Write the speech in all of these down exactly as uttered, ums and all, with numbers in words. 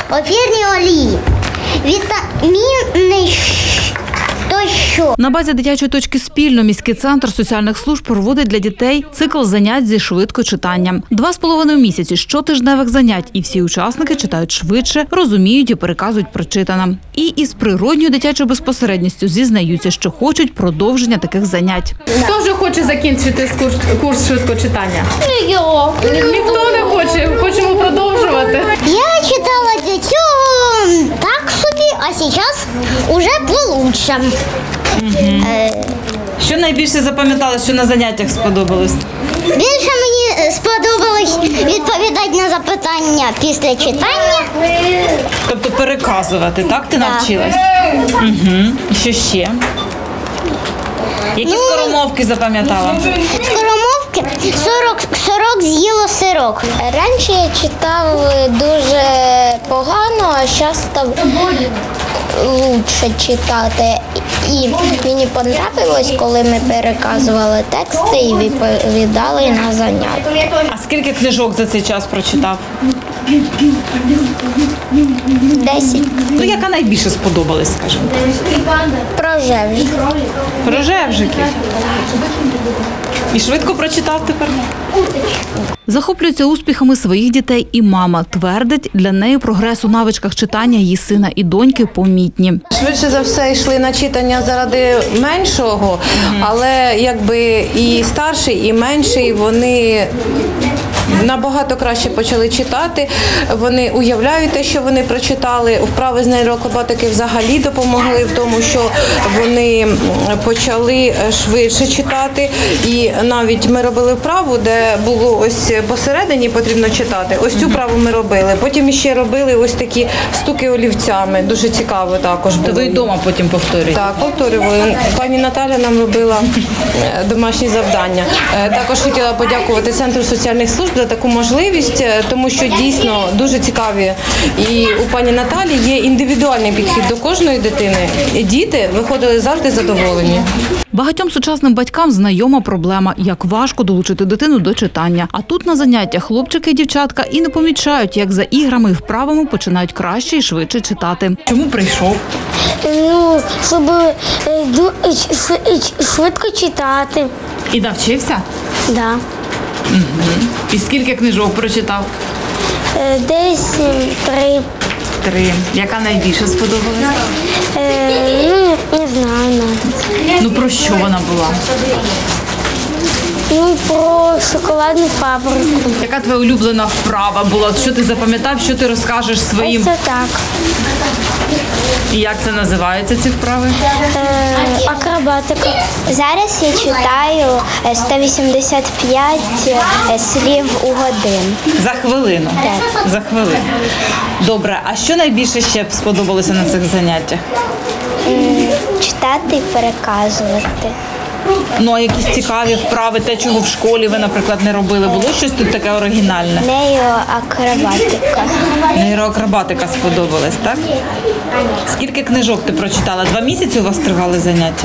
ефірні олії, вітаміни тощо. На базі дитячої точки «Спільно» міський центр соціальних служб проводить для дітей цикл занять зі швидкочитанням. Два з половиною місяці щотижневих занять, і всі учасники читають швидше, розуміють і переказують прочитане. І із природньою дитячою безпосередністю зізнаються, що хочуть продовження таких занять. Хто вже хоче закінчити курс, курс швидкочитання? Йо. Ніхто не хоче, хочемо продовжувати. Я читала для цього так собі, а зараз уже получше. Угу. Е... Що найбільше запам'ятали, що на заняттях сподобалось? Більше мені сподобалось відповідати на запитання після читання. Тобто переказувати, так ти да. навчилась? Угу. Що ще? Які ну, скоромовки запам'ятала? Скоромовки сорок, сорок з'їло сирок. Раніше я читав дуже погано, а зараз став лучше читати. І мені понравилось, коли ми переказували тексти і відповідали на заняття. А скільки книжок за цей час прочитав? Десять. Ну, яка найбільше сподобалась, скажімо? Про жевжиків. Про жевжиків. І швидко прочитав тепер? Захоплюється успіхами своїх дітей і мама. Твердить, для неї прогрес у навичках читання її сина і доньки помітні. Швидше за все йшли на читання заради меншого, mm-hmm. але якби і старший, і менший, вони набагато краще почали читати, вони уявляють те, що вони прочитали. Вправи з нейроакробатики взагалі допомогли в тому, що вони почали швидше читати. І навіть ми робили вправу, де було ось посередині потрібно читати. Ось цю вправу ми робили. Потім ще робили ось такі стуки олівцями. Дуже цікаво також було. То ви вдома потім повторюєте? Так, повторювали. Пані Наталя нам робила домашні завдання. Також хотіла подякувати Центру соціальних служб за таку можливість, тому що дійсно дуже цікаві. І у пані Наталі є індивідуальний підхід до кожної дитини. І діти виходили завжди задоволені. Багатьом сучасним батькам знайома проблема, як важко долучити дитину до читання. А тут на заняттях хлопчики і дівчатка і не помічають, як за іграми і вправами починають краще і швидше читати. Чому прийшов? Ну, щоб швидко читати. І навчився? Так. Да. Угу. І скільки книжок прочитав? Десь три. Три. Яка найбільше сподобалась? Е, ну, не знаю. Ну, про що вона була? Ну, про шоколадну фабрику. Яка твоя улюблена вправа була? Що ти запам'ятав, що ти розкажеш своїм? Це так. І як це називається, ці вправи? Е, акробатика. Зараз я читаю сто вісімдесят п'ять слів у годину. За хвилину? Так. За хвилину. Добре, а що найбільше ще сподобалося на цих заняттях? Читати і переказувати. Ну, а якісь цікаві вправи, те, чого в школі ви, наприклад, не робили? Було щось тут таке оригінальне? Нейроакробатика. Нейроакробатика сподобалась, так? Скільки книжок ти прочитала? Два місяці у вас тривали заняття?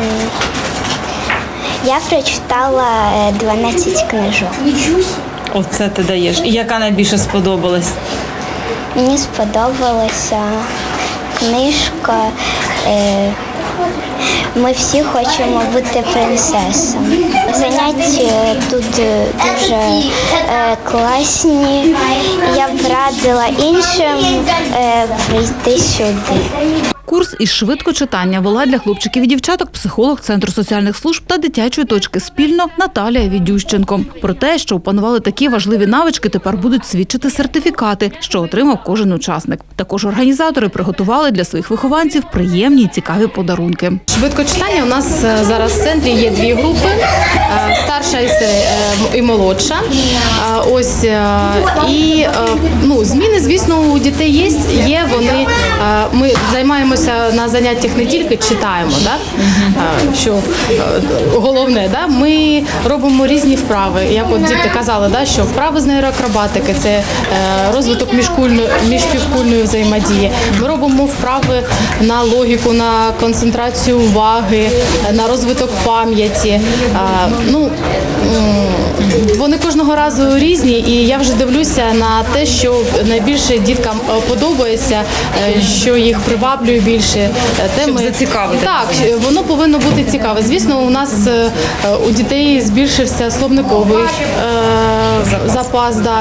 Я прочитала дванадцять книжок. Оце ти даєш. І яка найбільше сподобалась? Мені сподобалася книжка е, «Ми всі хочемо бути принцесами». Заняття тут дуже е, класні. Я б радила іншим е, прийти сюди. Курс із швидкочитання вела для хлопчиків і дівчаток психолог Центру соціальних служб та дитячої точки «Спільно» Наталія Відющенко. Про те, що опанували такі важливі навички, тепер будуть свідчити сертифікати, що отримав кожен учасник. Також організатори приготували для своїх вихованців приємні і цікаві подарунки. Швидкочитання у нас зараз в центрі є дві групи – старша і молодша. Ось, і ну, зміни, звісно, у дітей є, є вони, ми займаємося вчимося на заняттях не тільки читаємо, да? а, що е, головне, да? Ми робимо різні вправи. Як от діти казали, да? Що вправи з нейроакробатики – це е, розвиток міжкульної, міжпівкульної взаємодії. Ми робимо вправи на логіку, на концентрацію уваги, на розвиток пам'яті. А, ну, вони кожного разу різні, і я вже дивлюся на те, що найбільше діткам подобається, що їх приваблює більше. Теми. Щоб зацікавити. Так, воно повинно бути цікаве. Звісно, у нас у дітей збільшився словниковий е, запас. Да.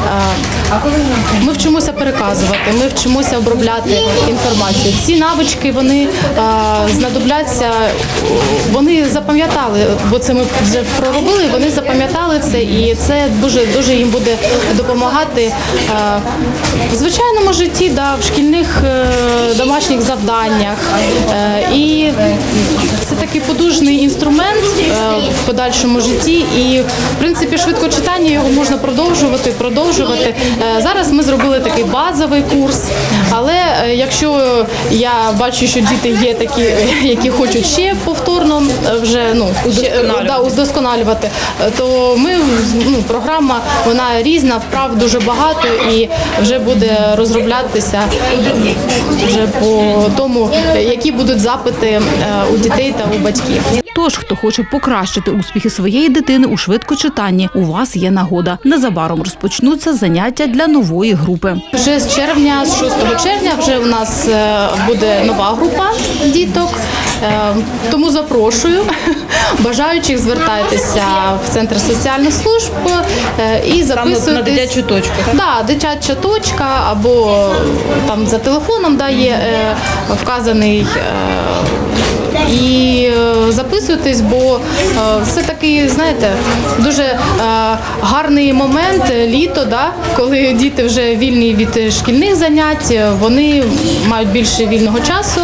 Ми вчимося переказувати, ми вчимося обробляти інформацію. Ці навички, вони е, знадобляться, вони запам'ятали, бо це ми вже проробили, вони запам'ятали це, і це дуже, дуже їм буде допомагати е, в звичайному житті, да, в шкільних е, домашніх завданнях. Е, і це такий подужний інструмент е, в подальшому житті, і в принципі швидкочитання його можна продовжувати, продовжувати. Е, зараз ми зробили такий базовий курс, але е, якщо я бачу, що діти є такі, які хочуть ще повторно вже ну, удосконалювати, да, удосконалювати, то ми, ну, програма, вона різна, вправ дуже багато і вже буде розроблятися вже по тому, які будуть запити у дітей та у батьків. Тож, хто хоче покращити успіхи своєї дитини у швидкочитанні, у вас є нагода. Незабаром розпочнуться заняття для нової групи. Вже з червня, з шостого червня, вже у нас буде нова група діток, тому запрошую бажаючих, звертайтеся в Центр соціальних служб і записуйтесь. Саме на дитячу точку, так? Так, дитяча точка, або там за телефоном, да, є вказаний. І записуйтесь, бо це такий, знаєте, дуже гарний момент, літо, да, коли діти вже вільні від шкільних занять, вони мають більше вільного часу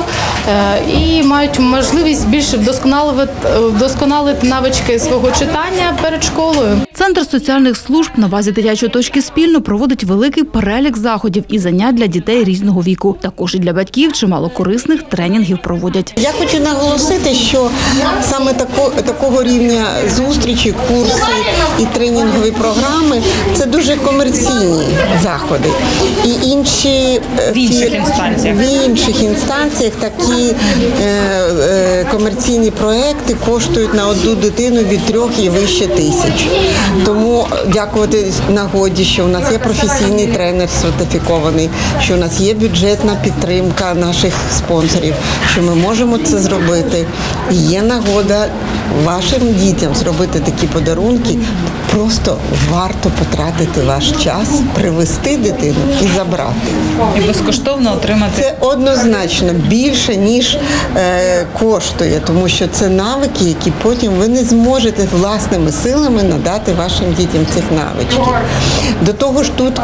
і мають можливість більше вдосконалити, вдосконалити навички свого читання перед школою. Центр соціальних служб на базі дитячої точки «Спільно» проводить великий перелік заходів і занять для дітей різного віку. Також і для батьків чимало корисних тренінгів проводять. Я хочу наголосити, що саме тако, такого рівня зустрічі, курси і тренінгові програми – це дуже комерційні заходи. І інші в інших інстанціях, в інших інстанціях такі е, е, комерційні проекти коштують на одну дитину від трьох і вище тисяч. Тому дякувати нагоді, що у нас є професійний тренер сертифікований, що у нас є бюджетна підтримка наших спонсорів, що ми можемо це зробити. І є нагода вашим дітям зробити такі подарунки. Просто варто потратити ваш час, привезти дитину і забрати. І безкоштовно отримати. Це однозначно більше, ніж е, коштує, тому що це навики, які потім ви не зможете власними силами надати вашим дітям цих навичків. До того ж тут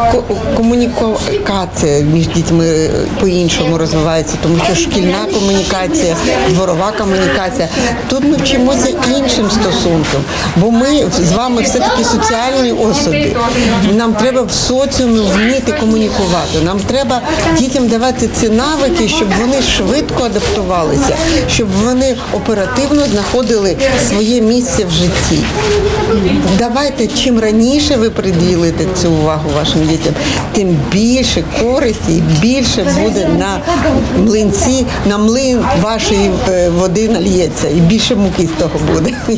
комунікація між дітьми по-іншому розвивається, тому що шкільна комунікація, дворова комунікація. Тут ми вчимося іншим стосункам, бо ми з вами все-таки соціальні особи. Нам треба в соціумі вміти комунікувати. Нам треба дітям давати ці навики, щоб вони швидко адаптувалися, щоб вони оперативно знаходили своє місце в житті. Давайте, чим раніше ви приділите цю увагу вашим дітям, тим більше користі і більше буде на млинці, на млин вашої води нальється, і більше муки з того буде.